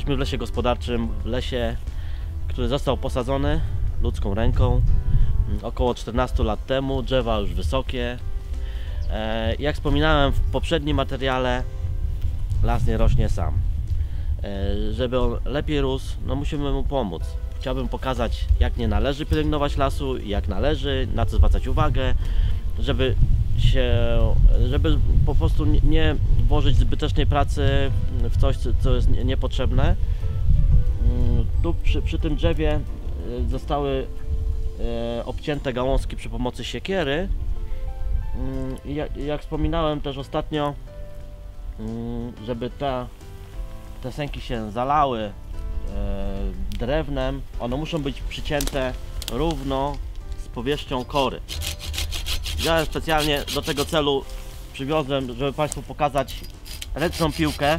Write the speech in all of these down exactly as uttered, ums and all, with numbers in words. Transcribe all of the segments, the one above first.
Jesteśmy w lesie gospodarczym, w lesie, który został posadzony ludzką ręką około czternastu lat temu. Drzewa już wysokie. Jak wspominałem w poprzednim materiale, las nie rośnie sam. Żeby on lepiej rósł, no musimy mu pomóc. Chciałbym pokazać, jak nie należy pielęgnować lasu, jak należy, na co zwracać uwagę, żeby się, żeby po prostu nie włożyć zbytecznej pracy w coś, co jest niepotrzebne. Tu przy, przy tym drzewie zostały obcięte gałązki przy pomocy siekiery. Jak, jak wspominałem też ostatnio, żeby te, te sęki się zalały drewnem, one muszą być przycięte równo z powierzchnią kory. Ja specjalnie do tego celu przywiozłem, żeby Państwu pokazać ręczną piłkę.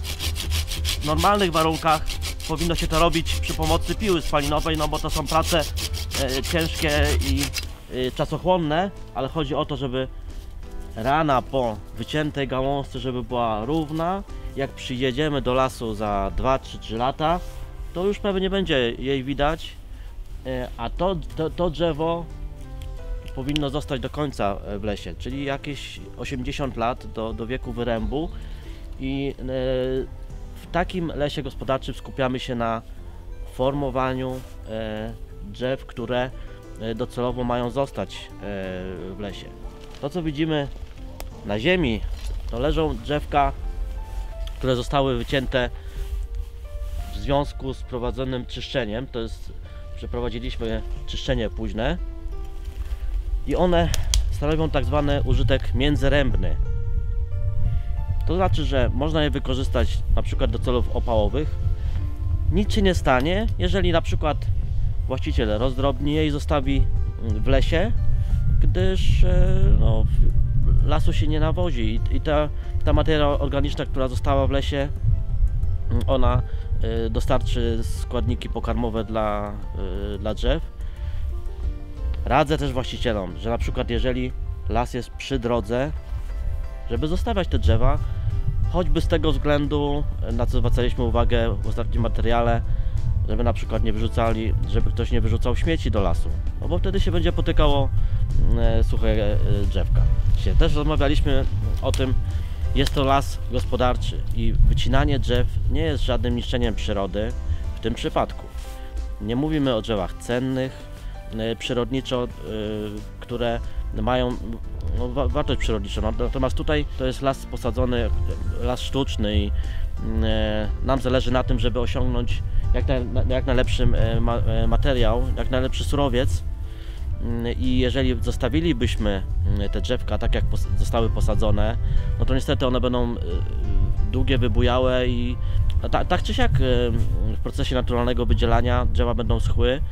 W normalnych warunkach powinno się to robić przy pomocy piły spalinowej, no bo to są prace e, ciężkie i e, czasochłonne, ale chodzi o to, żeby rana po wyciętej gałązce, żeby była równa. Jak przyjedziemy do lasu za dwa trzy trzy lata, to już pewnie nie będzie jej widać, e, a to, to, to drzewo powinno zostać do końca w lesie, czyli jakieś osiemdziesiąt lat do, do wieku wyrębu. I e, w takim lesie gospodarczym skupiamy się na formowaniu e, drzew, które docelowo mają zostać e, w lesie. To, co widzimy na ziemi, to leżą drzewka, które zostały wycięte w związku z prowadzonym czyszczeniem. To jest, przeprowadziliśmy czyszczenie późne i one stanowią tak zwany użytek międzyrębny. To znaczy, że można je wykorzystać na przykład do celów opałowych. Nic się nie stanie, jeżeli na przykład właściciel rozdrobni je i zostawi w lesie, gdyż no, lasu się nie nawozi i ta, ta materia organiczna, która została w lesie, ona dostarczy składniki pokarmowe dla, dla drzew. Radzę też właścicielom, że na przykład jeżeli las jest przy drodze, żeby zostawiać te drzewa, choćby z tego względu, na co zwracaliśmy uwagę w ostatnim materiale, żeby na przykład nie wyrzucali, żeby ktoś nie wyrzucał śmieci do lasu, no bo wtedy się będzie potykało e, suche e, drzewka. Dzisiaj też rozmawialiśmy o tym, jest to las gospodarczy i wycinanie drzew nie jest żadnym niszczeniem przyrody w tym przypadku. Nie mówimy o drzewach cennych, e, przyrodniczo, e, które mają no, wartość przyrodniczą, natomiast tutaj to jest las posadzony, las sztuczny i e, nam zależy na tym, żeby osiągnąć jak, na, jak najlepszy ma, materiał, jak najlepszy surowiec i jeżeli zostawilibyśmy te drzewka tak jak pos zostały posadzone, no to niestety one będą długie, wybujałe i ta, tak czy siak w procesie naturalnego wydzielania drzewa będą schły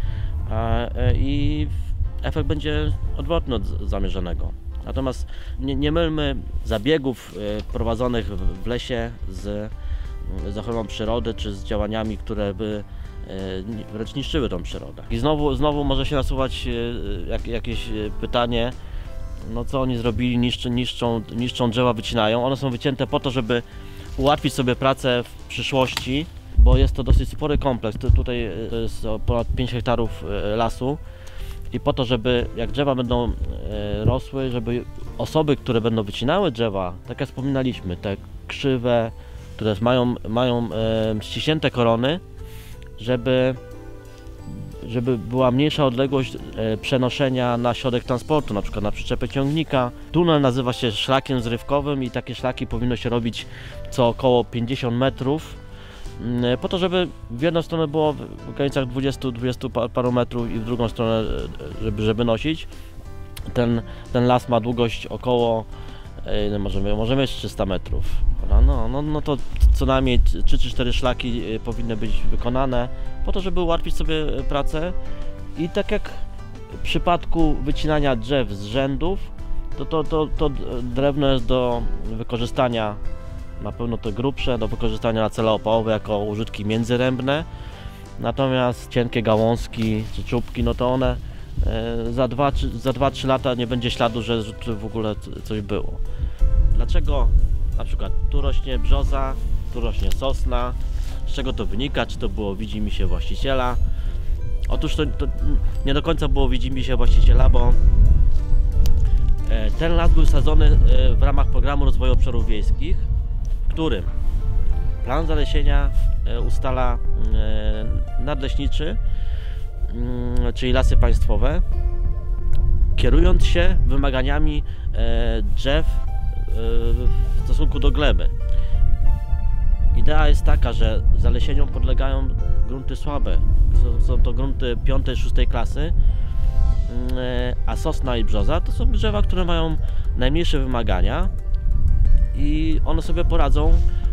i efekt będzie odwrotny od zamierzonego. Natomiast nie, nie mylmy zabiegów prowadzonych w lesie z, z ochroną przyrody czy z działaniami, które by wręcz niszczyły tą przyrodę. I znowu, znowu może się nasuwać jak, jakieś pytanie, no co oni zrobili, niszczą, niszczą, niszczą drzewa, wycinają. One są wycięte po to, żeby ułatwić sobie pracę w przyszłości, bo jest to dosyć spory kompleks. Tutaj to jest ponad pięć hektarów lasu. I po to, żeby jak drzewa będą e, rosły, żeby osoby, które będą wycinały drzewa, tak jak wspominaliśmy, te krzywe, które mają, mają e, ściśnięte korony, żeby, żeby była mniejsza odległość e, przenoszenia na środek transportu, na przykład na przyczepę ciągnika. Tunel nazywa się szlakiem zrywkowym i takie szlaki powinno się robić co około pięćdziesiąt metrów. Po to, żeby w jedną stronę było w granicach dwudziestu dwudziestu paru metrów i w drugą stronę, żeby, żeby nosić. Ten, ten las ma długość około, możemy, możemy mieć trzysta metrów. No, no, no to co najmniej trzy czy cztery szlaki powinny być wykonane po to, żeby ułatwić sobie pracę. I tak jak w przypadku wycinania drzew z rzędów, to, to, to, to drewno jest do wykorzystania, na pewno te grubsze, do wykorzystania na cele opałowe jako użytki międzyrębne, natomiast cienkie gałązki czy czubki, no to one e, za dwa trzy lata nie będzie śladu, że, że w ogóle coś było. Dlaczego na przykład tu rośnie brzoza, tu rośnie sosna, Z czego to wynika? Czy to było widzimisię właściciela? Otóż to, to nie do końca było widzimisię właściciela, bo ten las był sadzony w ramach programu rozwoju obszarów wiejskich, w którym plan zalesienia ustala nadleśniczy, czyli Lasy Państwowe, kierując się wymaganiami drzew w stosunku do gleby. Idea jest taka, że zalesieniom podlegają grunty słabe. Są, są to grunty piątej, szóstej klasy, a sosna i brzoza to są drzewa, które mają najmniejsze wymagania i one sobie poradzą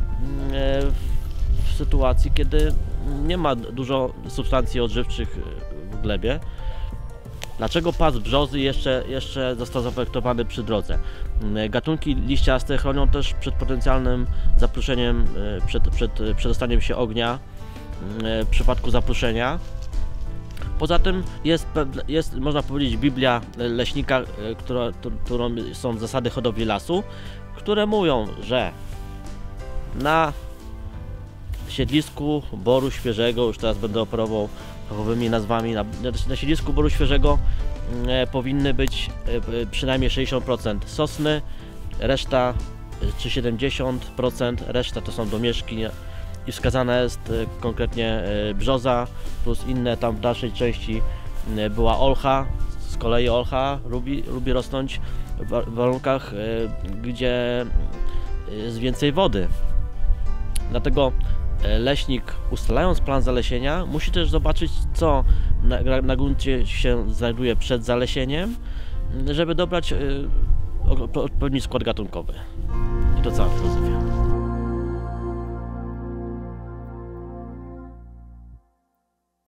w sytuacji, kiedy nie ma dużo substancji odżywczych w glebie. Dlaczego pas brzozy jeszcze, jeszcze został zaprojektowany przy drodze? Gatunki liściaste chronią też przed potencjalnym zapruszeniem, przed, przed przedostaniem się ognia w przypadku zapruszenia. Poza tym jest, jest, można powiedzieć, Biblia leśnika, która, którą są zasady hodowli lasu, które mówią, że na siedlisku boru świeżego, już teraz będę operował fachowymi nazwami, na, na siedlisku boru świeżego e, powinny być e, przynajmniej sześćdziesiąt procent sosny, reszta czy siedemdziesiąt procent, reszta to są domieszki i wskazana jest e, konkretnie e, brzoza plus inne, tam w dalszej części e, była olcha. Z kolei olcha lubi, lubi rosnąć w warunkach, e, gdzie jest więcej wody. Dlatego leśnik, ustalając plan zalesienia, musi też zobaczyć, co na, na gruncie się znajduje przed zalesieniem, żeby dobrać y, odpowiedni skład gatunkowy. I to cała filozofia.